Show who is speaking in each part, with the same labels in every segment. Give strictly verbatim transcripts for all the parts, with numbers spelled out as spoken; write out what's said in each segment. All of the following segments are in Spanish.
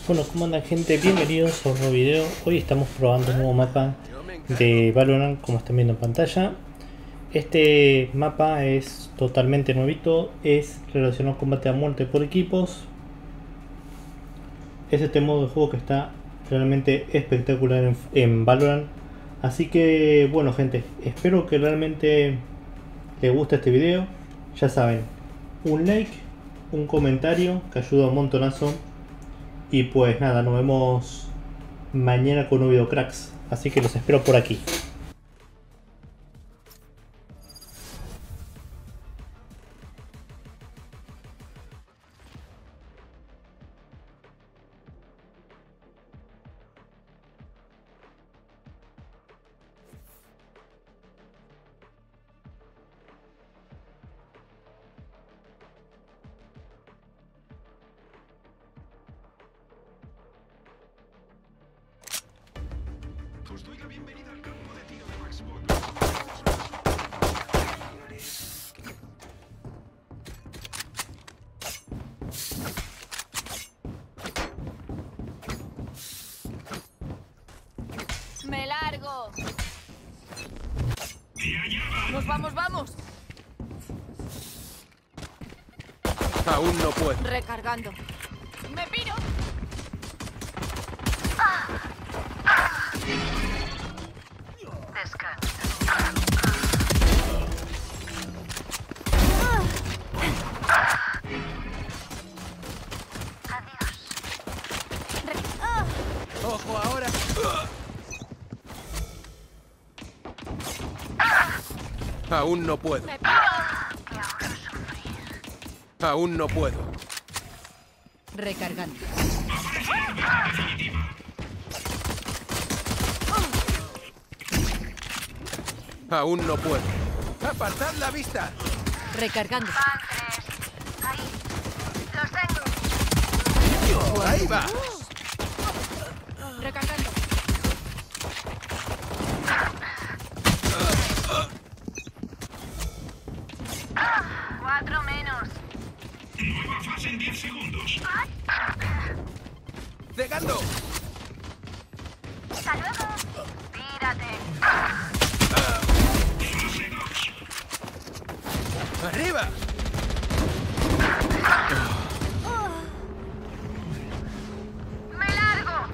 Speaker 1: Bueno, ¿cómo andan, gente? Bienvenidos a un nuevo video. Hoy estamos probando un nuevo mapa de Valorant, como están viendo en pantalla. Este mapa es totalmente nuevito, es relacionado a combate a muerte por equipos. Es este modo de juego que está realmente espectacular en, en Valorant. Así que, bueno, gente, espero que realmente les guste este video. Ya saben, un like, un comentario que ayuda un montonazo. Y pues nada, nos vemos mañana con un video, cracks. Así que los espero por aquí.
Speaker 2: Os doy la bienvenida al campo de tiro de Maxbot.
Speaker 3: ¡Me largo! ¡Nos vamos, vamos!
Speaker 4: Aún no puedo.
Speaker 3: Recargando. ¡Me piro!
Speaker 4: ¡Ojo ahora! Aún no puedo.
Speaker 3: ¡Me piro!
Speaker 4: Aún no puedo.
Speaker 3: Recargando.
Speaker 4: Aún no puedo. ¡Apartad la vista!
Speaker 3: Recargando.
Speaker 5: Ahí. Los tengo.
Speaker 4: ¡Ahí va!
Speaker 3: Recargando.
Speaker 5: Cuatro menos.
Speaker 2: Nueva fase en diez segundos.
Speaker 4: ¡Cegando!
Speaker 5: Hasta luego. Tírate.
Speaker 2: Fase dos.
Speaker 4: ¡Arriba!
Speaker 5: Me largo.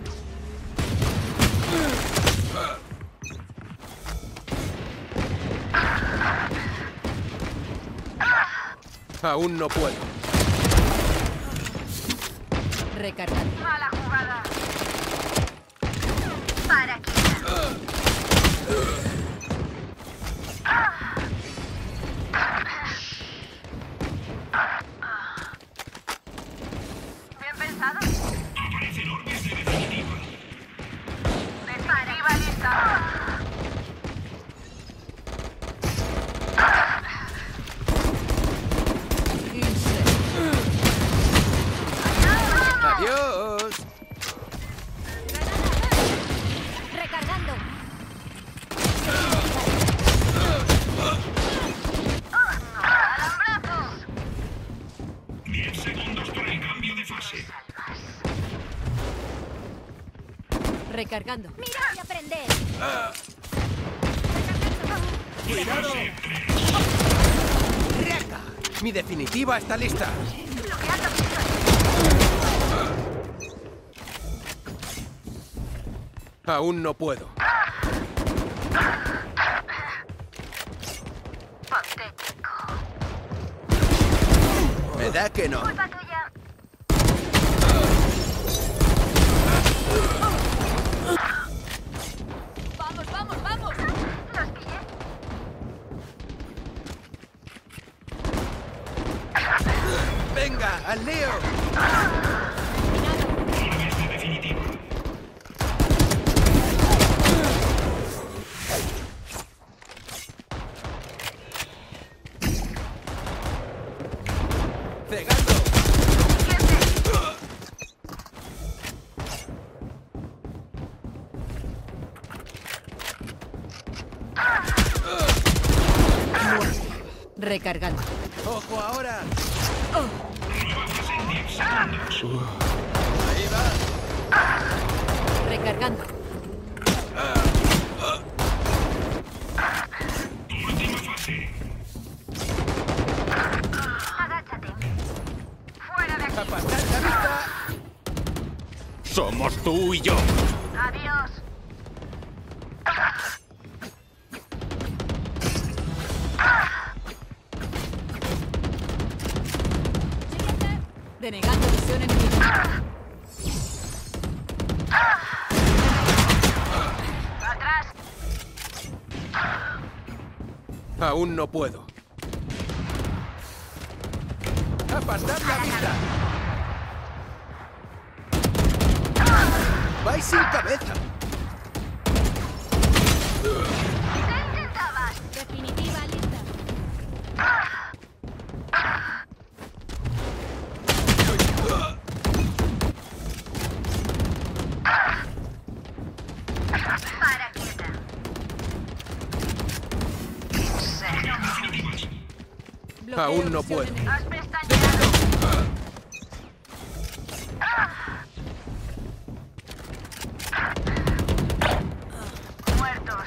Speaker 4: Aún no puedo.
Speaker 3: Recargando.
Speaker 5: Mala jugada. Para aquí. Bien pensado.
Speaker 2: Aparecen orbes de definitiva.
Speaker 5: Definitiva lista.
Speaker 3: quince.
Speaker 4: ¡Adiós!
Speaker 3: Recargando.
Speaker 5: Alambrazos.
Speaker 2: diez segundos para el cambio de fase.
Speaker 3: Recargando. Mira y aprender.
Speaker 4: ¡Cuidado! ¡Riaca! Mi definitiva está lista.
Speaker 5: Bloqueando pistas.
Speaker 4: Aún no puedo.
Speaker 5: Patético.
Speaker 4: Me da que no.
Speaker 5: Culpa tuya.
Speaker 3: Vamos, vamos, vamos.
Speaker 5: Los pillé.
Speaker 4: ¡Venga, al lío!
Speaker 2: Orbes de definitiva.
Speaker 4: ¡Cegando!
Speaker 3: Recargando.
Speaker 4: ¡Ojo ahora!
Speaker 2: Nueva fase en diez segundos.
Speaker 4: Ahí va. Somos tú y yo.
Speaker 5: Adiós.
Speaker 3: Denegando visión enemiga.
Speaker 5: Atrás.
Speaker 4: Aún no puedo. ¡Apartad la vista! ¡Vais sin cabeza!
Speaker 5: ¿Qué intentabas?
Speaker 3: Definitiva lista.
Speaker 5: Para quieta.
Speaker 3: Bloqueo
Speaker 4: Aún no
Speaker 3: visión
Speaker 4: puedo.
Speaker 3: enemiga.
Speaker 5: Has pestañeado. Muertos.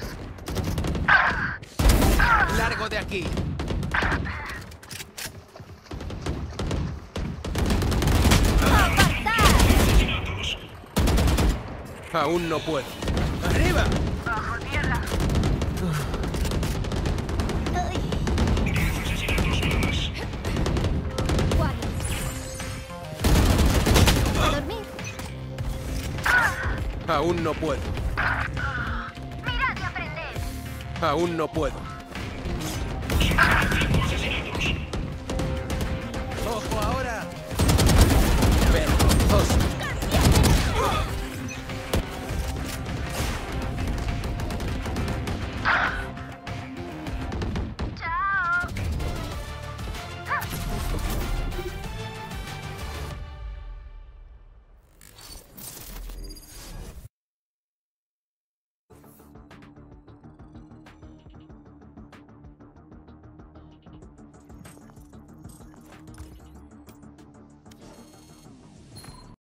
Speaker 4: ¡Largo de aquí!
Speaker 2: Asesinatos.
Speaker 4: Aún no puedo. ¡Arriba!
Speaker 5: Bajo tierra.
Speaker 2: Diez asesinatos más.
Speaker 3: Guardia. A dormir.
Speaker 4: Aún no puedo.
Speaker 5: Mirad y aprended.
Speaker 4: Aún no puedo.
Speaker 2: Supervivencia